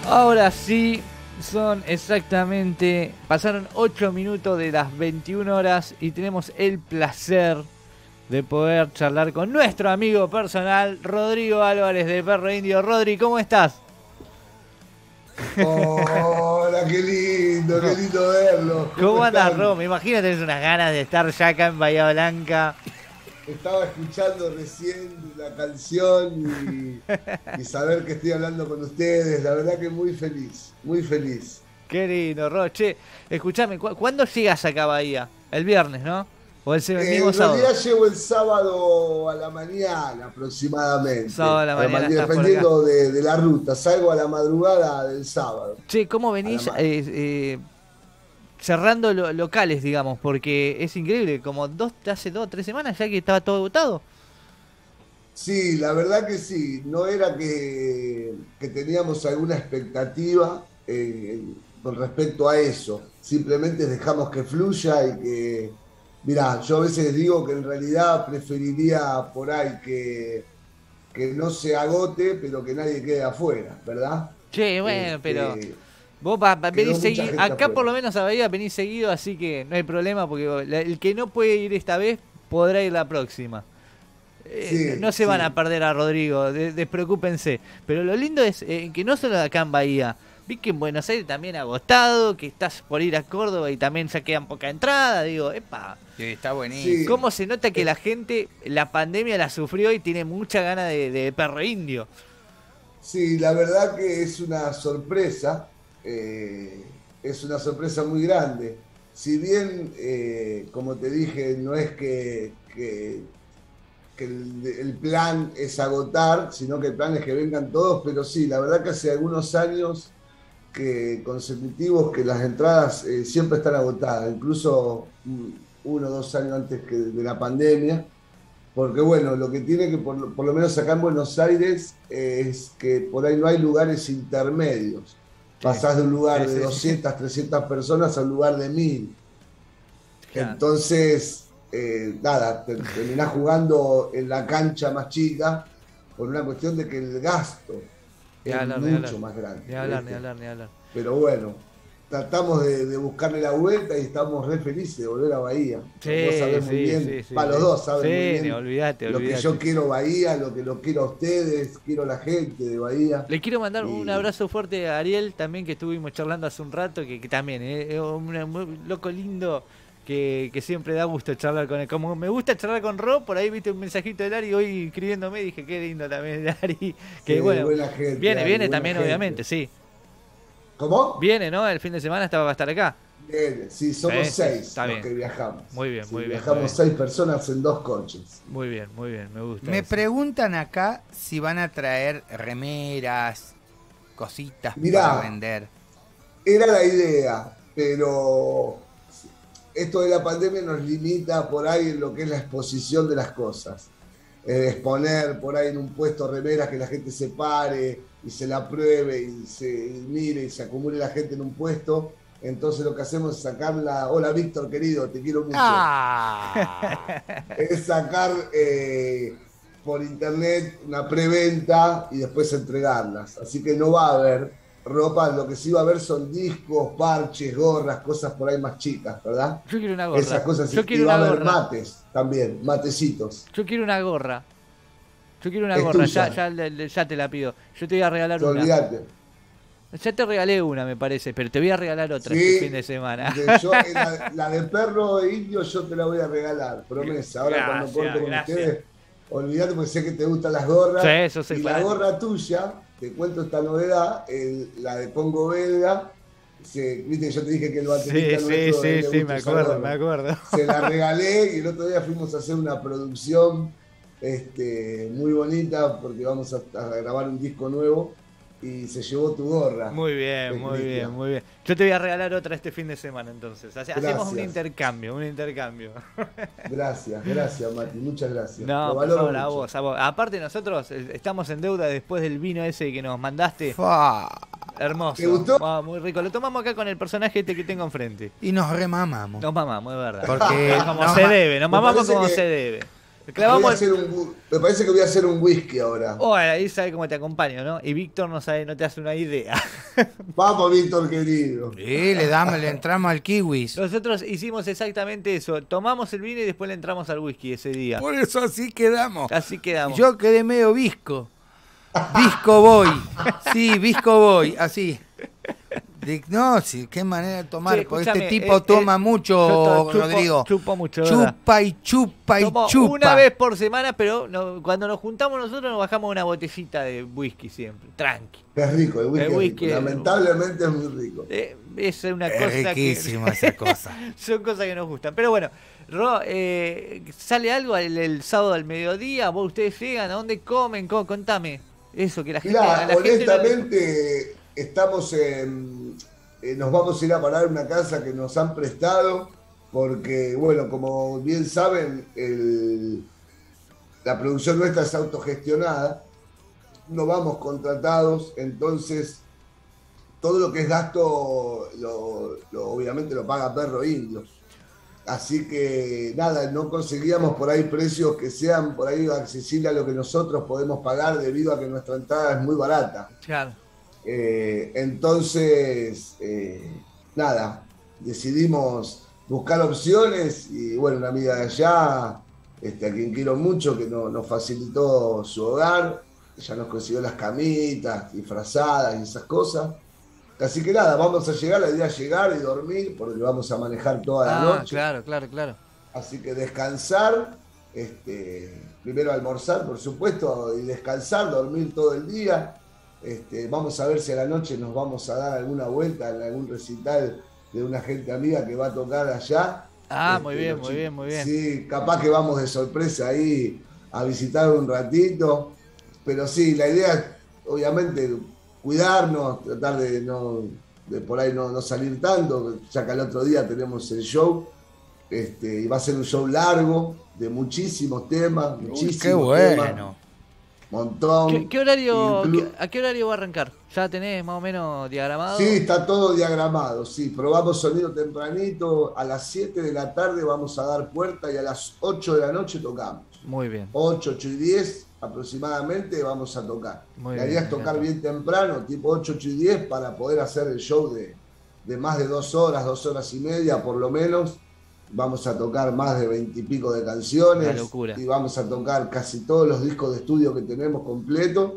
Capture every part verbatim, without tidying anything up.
Ahora sí, son exactamente, pasaron ocho minutos de las veintiuna horas y tenemos el placer de poder charlar con nuestro amigo personal, Rodrigo Álvarez de Perro Indio. Rodri, ¿cómo estás? Hola, qué lindo, qué lindo verlo. ¿Cómo, ¿Cómo andas, Ro? Me imagino que tenés unas ganas de estar ya acá en Bahía Blanca. Estaba escuchando recién la canción y, y saber que estoy hablando con ustedes. La verdad que muy feliz, muy feliz. Qué lindo, Ro. Che, escuchame, ¿cu ¿cuándo llegas acá a Bahía? El viernes, ¿no? ¿O el mismo eh, sábado? En realidad llego el sábado a la mañana aproximadamente. Sábado a la mañana. A la mañana dependiendo de, de la ruta. Salgo a la madrugada del sábado. Che, ¿cómo venís eh, eh, cerrando lo, locales, digamos? Porque es increíble, como dos, hace dos o tres semanas ya que estaba todo agotado. Sí, la verdad que sí. No era que, que teníamos alguna expectativa eh, con respecto a eso. Simplemente dejamos que fluya y que... Mirá, yo a veces digo que en realidad preferiría por ahí que, que no se agote, pero que nadie quede afuera, ¿verdad? Che, bueno, este, pero... Vos va, va, venís seguido, acá afuera. Por lo menos a Bahía venís seguido, así que no hay problema, porque el que no puede ir esta vez podrá ir la próxima. Eh, sí, no se sí. van a perder a Rodrigo, de, despreocúpense. Pero lo lindo es eh, que no solo acá en Bahía, vi que en Buenos Aires también agotado, que estás por ir a Córdoba y también ya quedan poca entrada, digo, epa. Sí, está buenísimo. Sí. ¿Cómo se nota que la gente, la pandemia la sufrió y tiene mucha gana de, de Perro Indio? Sí, la verdad que es una sorpresa, eh, es una sorpresa muy grande. Si bien, eh, como te dije, no es que... que que el, el plan es agotar, sino que el plan es que vengan todos, pero sí, la verdad que hace algunos años que consecutivos que las entradas eh, siempre están agotadas, incluso uno o dos años antes que de la pandemia, porque bueno, lo que tiene que, por, por lo menos acá en Buenos Aires, eh, es que por ahí no hay lugares intermedios. Pasás de un lugar de doscientas, trescientas personas a un lugar de mil. Entonces... Eh, nada, terminás jugando en la cancha más chica por una cuestión de que el gasto es hablar, mucho más grande. Ni hablar, ni hablar, ni hablar. Pero bueno, tratamos de, de buscarle la vuelta y estamos re felices de volver a Bahía. Sí, vos sabés sí, muy bien, sí, sí, para sí. los dos saben sí, muy bien olvidate, lo olvidate. que yo quiero Bahía, lo que lo quiero a ustedes, quiero a la gente de Bahía. Le quiero mandar y... un abrazo fuerte a Ariel también, que estuvimos charlando hace un rato, que, que también es eh, un, un loco lindo. Que, que siempre da gusto charlar con él. Como me gusta charlar con Rob, por ahí viste un mensajito de Lari hoy escribiéndome, dije qué lindo también Lari. Que sí, bueno, gente, viene, Lari, viene también gente. Obviamente, sí. ¿Cómo? Viene, ¿no? El fin de semana estaba, va a estar acá. Viene, sí, somos sí, seis está los bien. que viajamos. Muy bien, sí, muy bien. Viajamos muy bien. seis personas en dos coches. Muy bien, muy bien, me gusta. Me eso. preguntan acá si van a traer remeras, cositas Mirá, para vender. Era la idea, pero esto de la pandemia nos limita por ahí en lo que es la exposición de las cosas. Eh, exponer por ahí en un puesto remeras que la gente se pare y se la pruebe y se y mire y se acumule la gente en un puesto. Entonces lo que hacemos es sacarla. Hola Víctor, querido, te quiero mucho. Ah. Es sacar eh, por internet una preventa y después entregarlas. Así que no va a haber ropa, lo que sí va a haber son discos, parches, gorras, cosas por ahí más chicas, ¿verdad? Yo quiero una gorra. Esas cosas. Yo quiero y va una a haber gorra. mates también, matecitos. Yo quiero una gorra. Yo quiero una Es gorra, tuya. ya, ya, ya te la pido. Yo te voy a regalar Te una. olvidate. Ya te regalé una, me parece, pero te voy a regalar otra Sí, este fin de semana. De yo, la, la de perro e indio yo te la voy a regalar, promesa. Ahora Gracias, cuando corto con gracias. ustedes, olvídate porque sé que te gustan las gorras. Sí, eso sí, y claro. la gorra tuya, te cuento esta novedad, el, la de Congo belga, se, viste que yo te dije que el baterista Sí, nuestro, sí, a él sí, le sí, gusta me usar acuerdo, gorra. me acuerdo. Se la regalé y el otro día fuimos a hacer una producción este, muy bonita porque vamos a, a grabar un disco nuevo y se llevó tu gorra. Muy bien, muy bien, muy bien. Yo te voy a regalar otra este fin de semana entonces. Hace, hacemos un intercambio, un intercambio. Gracias, gracias Mati, muchas gracias. No, Lo por valoro favor, a mucho. vos, a vos. Aparte nosotros eh, estamos en deuda después del vino ese que nos mandaste. Fua. Hermoso. ¿Te gustó? Ah, muy rico. Lo tomamos acá con el personaje este que tengo enfrente. Y nos remamamos. Nos mamamos, es verdad. Porque como nos se ma- debe, nos Me mamamos parece como que- se debe. Clavamos voy a hacer un, me parece que voy a hacer un whisky ahora. Oh, ahí sabe cómo te acompaño, ¿no? Y Víctor no sabe, no te hace una idea. Vamos, Víctor, querido. Sí, le damos, le entramos al kiwis. Nosotros hicimos exactamente eso. Tomamos el vino y después le entramos al whisky ese día. Por eso así quedamos. Así quedamos. Yo quedé medio visco. Visco voy. Sí, visco voy. Así. De, no, sí, qué manera de tomar. Sí, porque escúchame, este tipo eh, toma eh, mucho, chupo, Rodrigo. Chupo mucho, ¿verdad? Chupa y chupa y Tomo chupa. una vez por semana, pero no, cuando nos juntamos nosotros nos bajamos una botellita de whisky siempre. Tranqui. Es rico, el whisky, El es whisky rico. es- Lamentablemente es muy rico. Eh, es una Es cosa riquísima que... esa cosa. Son cosas que nos gustan. Pero bueno, Ro, eh, ¿sale algo el, el sábado al mediodía? ¿Vos ustedes llegan? ¿A dónde comen? Co- Contame. Eso, que la gente... Mirá, a la gente no le- honestamente, estamos en, eh, nos vamos a ir a parar una casa que nos han prestado, porque, bueno, como bien saben, el- la producción nuestra es autogestionada, no vamos contratados, entonces todo lo que es gasto, lo, lo- obviamente lo paga Perro Indio. Así que nada, no conseguíamos por ahí precios que sean por ahí accesibles a lo que nosotros podemos pagar debido a que nuestra entrada es muy barata. Claro. Eh, entonces, eh, nada, decidimos buscar opciones y bueno, una amiga de allá, este, a quien quiero mucho, que no- nos facilitó su hogar, ella nos consiguió las camitas disfrazadas y esas cosas. Así que nada, vamos a llegar, la idea es llegar y dormir, porque vamos a manejar toda la Ah, noche. claro, claro, claro. Así que descansar, este, primero almorzar, por supuesto, y descansar, dormir todo el día. Este, vamos a ver si a la noche nos vamos a dar alguna vuelta en algún recital de una gente amiga que va a tocar allá. Ah, Este, muy bien, los muy chicos- bien, muy bien. Sí, capaz que vamos de sorpresa ahí a visitar un ratito. Pero sí, la idea es, obviamente, cuidarnos, tratar de no, de por ahí no, no salir tanto, ya que al otro día tenemos el show. Este, y va a ser un show largo, de muchísimos temas, Uy, muchísimos qué temas, bueno. montón. ¿Qué, qué horario, Inclu- qué- ¿A qué horario va a arrancar? ¿Ya tenés más o menos diagramado? Sí, está todo diagramado, sí. Probamos sonido tempranito, a las siete de la tarde vamos a dar puerta y a las ocho de la noche tocamos. Muy bien. ocho, ocho y diez aproximadamente vamos a tocar. Muy La bien, idea es me tocar encanta. bien temprano, tipo ocho, ocho y diez, para poder hacer el show de, de más de dos horas, dos horas y media por lo menos. Vamos a tocar más de veintipico de canciones. Una locura. Y vamos a tocar casi todos los discos de estudio que tenemos completo.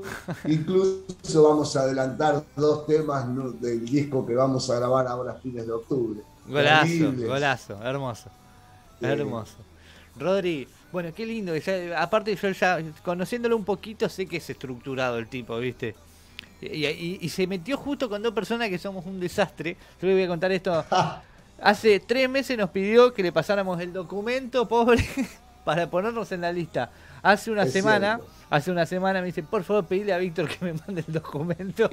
Incluso vamos a adelantar dos temas ¿no? del disco que vamos a grabar ahora a fines de octubre. Golazo, Terribles. golazo, hermoso. Sí. Hermoso. Rodri, bueno, qué lindo. Ya, aparte, yo ya conociéndolo un poquito, sé que es estructurado el tipo, ¿viste? Y, y- y se metió justo con dos personas que somos un desastre. Yo le voy a contar esto. Hace tres meses nos pidió que le pasáramos el documento, pobre, para ponernos en la lista. Hace una Es semana, cierto. hace una semana me dice, por favor, pedile a Víctor que me mande el documento.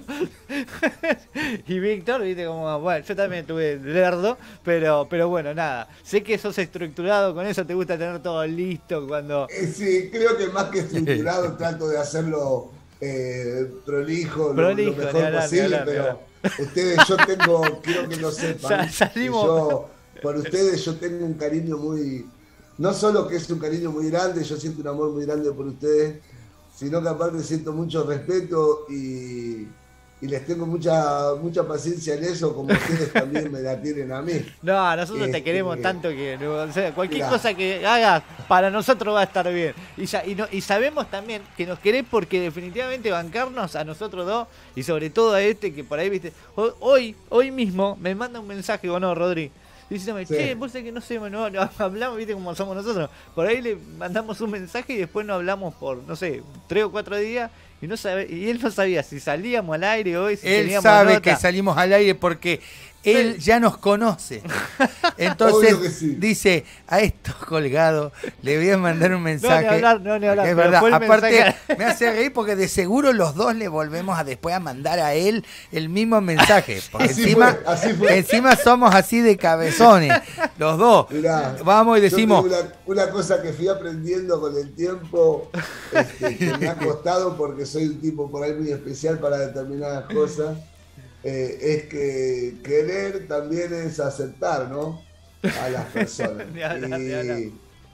Y Víctor, viste, como, bueno, yo también tuve lerdo, pero, pero bueno, nada. Sé que sos estructurado con eso, te gusta tener todo listo cuando... Eh, sí, creo que más que estructurado trato de hacerlo eh, prolijo, lo- Prolijo, lo, ni mejor hablar, ni posible, hablar, ni pero hablar. ustedes, yo tengo, quiero que lo sepan, Sa- que salimos- yo, por ustedes yo tengo un cariño muy, no solo que es un cariño muy grande, yo siento un amor muy grande por ustedes, sino que aparte siento mucho respeto y, y les tengo mucha, mucha paciencia en eso, como ustedes también me la tienen a mí. No, nosotros te Este, queremos tanto que no, o sea, cualquier mirá. cosa que hagas para nosotros va a estar bien. Y, ya, y, no, y sabemos también que nos querés porque definitivamente bancarnos a nosotros dos y sobre todo a este que por ahí, viste, ho- hoy, hoy mismo me manda un mensaje, ¿o no, Rodri? Diciéndome, Sí. che, vos sabés que no sé, no, no, hablamos, viste, como somos nosotros. Por ahí le mandamos un mensaje y después no hablamos por, no sé, tres o cuatro días y no sabe, y él no sabía si salíamos al aire hoy, si Él teníamos sabe nota. que salimos al aire porque él ya nos conoce. Entonces Obvio que sí. dice, a estos colgados le voy a mandar un mensaje. No, ni hablar, no, ni hablar, Es pero verdad, fue el aparte mensaje. me hace reír porque de seguro los dos le volvemos a después a mandar a él el mismo mensaje. Porque Así encima, fue, así fue. encima somos así de cabezones, los dos. Mirá, Vamos y yo decimos, tengo Una, una cosa que fui aprendiendo con el tiempo, este, que me ha costado porque soy un tipo por ahí muy especial para determinadas cosas, eh, es que querer también es aceptar, ¿no? A las personas. Ni hablar, ni hablar. Y,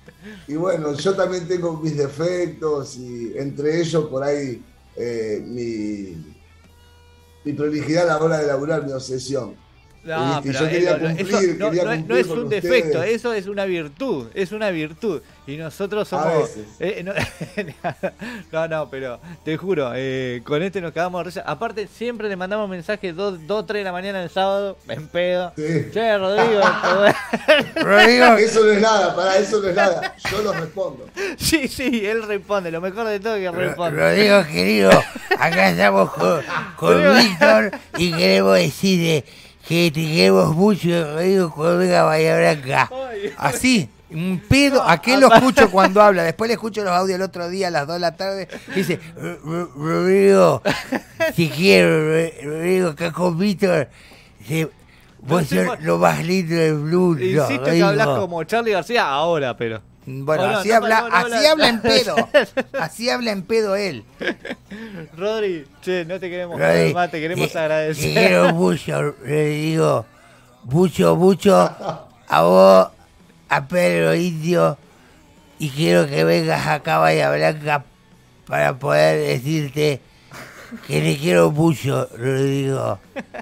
Y bueno, yo también tengo mis defectos y entre ellos por ahí eh, mi, mi prolijidad a la hora de laburar, mi obsesión. No, ¿Viste? pero yo quería eso, cumplir, eso no, quería no, cumplir no es con un ustedes. defecto, eso es una virtud, es una virtud. Y nosotros somos... A veces. Eh, no, no, no, pero te juro, eh, con este nos quedamos de risa. Aparte, siempre le mandamos mensajes dos, tres de la mañana el sábado, en pedo. Sí. Che, Rodrigo. Rodrigo. Eso no es nada, para eso no es nada. Yo lo respondo. Sí, sí, él responde. Lo mejor de todo es que responde. Rodrigo, querido, acá estamos con, con Víctor y queremos decirle que te queremos mucho, Rodrigo, cuando venga a Bahía Blanca. Ay. Así, un pedo. ¿A qué lo escucho cuando habla? Después le escucho los audios el otro día a las dos de la tarde. Dice, Rodrigo, te quiero, Rodrigo, acá con Víctor. Dice, vos sos lo más lindo del mundo. Insisto que hablas como Charly García ahora, pero... Bueno, Oh, no, así, no, habla, no, no, así no, habla no. en pedo. Así habla en pedo él. Rodri, che, no te queremos Rodri, joder más, te queremos te, agradecer. Te quiero mucho, Rodrigo. Mucho, mucho. A vos, a Pedro Indio. Y quiero que vengas acá a Bahía Blanca para poder decirte que te quiero mucho, Rodrigo.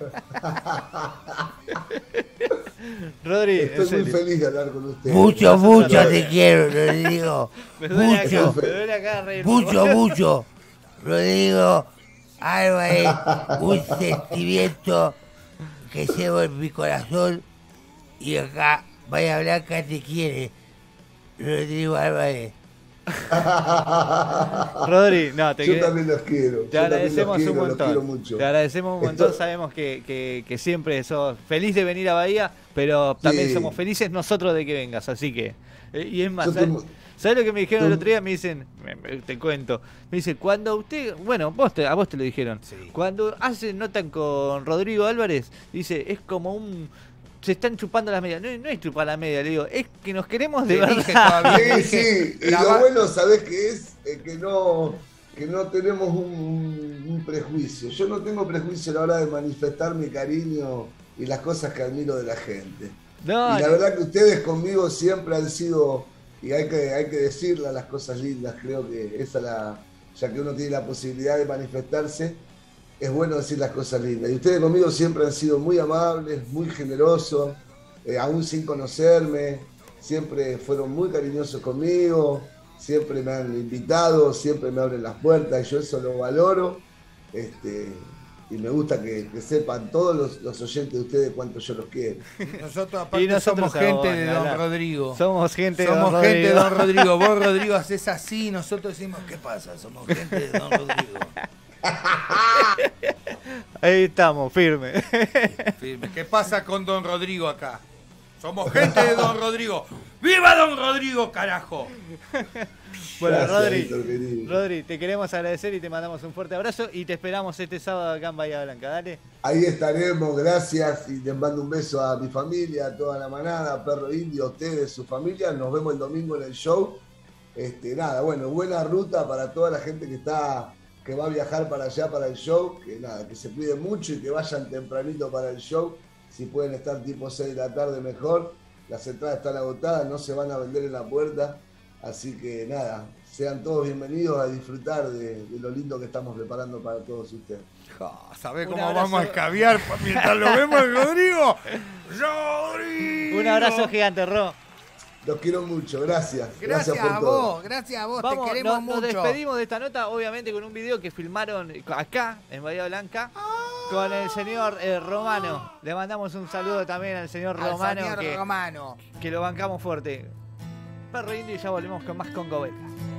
Rodri, Estoy muy feliz de hablar con usted. Mucho, mucho te quiero, Rodrigo. Me duele Mucho, acá, me duele acá reír. mucho, mucho. Rodrigo Álvarez, un sentimiento que llevo en mi corazón y acá Bahía Blanca te quiere. Rodrigo Álvarez. Rodri, no, te, Yo quer- también los quiero. te yo agradecemos también los quiero, un los quiero montón. mucho. Te agradecemos un montón, Esto- sabemos que, que, que siempre sos feliz de venir a Bahía, pero también Sí. somos felices nosotros de que vengas, así que... eh, y es más, Yo ¿sabes, tengo- ¿sabes lo que me dijeron el tengo- otro día? Me dicen, me- me- te cuento, me dice, cuando usted, bueno, vos te, a vos te lo dijeron, Sí. cuando hacen notan con Rodrigo Álvarez, dice, es como un... Se están chupando las medias. No, no es chupar la media, le digo, es que nos queremos de Te dije verdad. todavía. Sí, sí, y La lo va- bueno, ¿sabés qué es? Eh, que no, que no tenemos un, un prejuicio. Yo no tengo prejuicio a la hora de manifestar mi cariño y las cosas que admiro de la gente. No, Y la verdad que ustedes conmigo siempre han sido, y hay que, hay que decirle las cosas lindas, creo que esa la, ya que uno tiene la posibilidad de manifestarse, es bueno decir las cosas lindas. Y ustedes conmigo siempre han sido muy amables, muy generosos, eh, aún sin conocerme, siempre fueron muy cariñosos conmigo, siempre me han invitado, siempre me abren las puertas, y yo eso lo valoro. Este, y me gusta que, que sepan todos los, los oyentes de ustedes cuánto yo los quiero. Nosotros aparte Y nosotros somos a gente vos, de ni Don hablar. Rodrigo. somos gente de Somos Don gente de Rodrigo. Don Rodrigo. Vos, Rodrigo, haces así, nosotros decimos, ¿qué pasa? Somos gente de Don Rodrigo. Ahí estamos, firme. Firme. ¿Qué pasa con Don Rodrigo acá? Somos gente de Don Rodrigo. ¡Viva Don Rodrigo, carajo! Bueno, Gracias, Rodri, Víctor, querido. Rodri, te queremos agradecer y te mandamos un fuerte abrazo y te esperamos este sábado acá en Bahía Blanca, dale. Ahí estaremos, gracias, y les mando un beso a mi familia, a toda la manada, a Perro Indio, a ustedes, su familia. Nos vemos el domingo en el show. Este, nada, bueno, buena ruta para toda la gente que está, que va a viajar para allá para el show. Que nada, que se cuiden mucho y que vayan tempranito para el show. Si pueden estar tipo seis de la tarde, mejor. Las entradas están agotadas, no se van a vender en la puerta. Así que nada, sean todos bienvenidos a disfrutar de, de lo lindo que estamos preparando para todos ustedes. Oh, ¿Sabés Un cómo abrazo. vamos a escabiar pa- mientras lo vemos, Rodrigo? ¡Rodrigo! Un abrazo gigante, Ro. Los quiero mucho, gracias. Gracias, Gracias por a todo. vos, gracias a vos, Vamos, te queremos nos, nos mucho. despedimos de esta nota, obviamente con un video que filmaron acá, en Bahía Blanca, con el señor eh, Romano. Le mandamos un saludo también al señor Al Romano, señor que, Romano. que lo bancamos fuerte. Perro Indio y ya volvemos con más Congo Belga.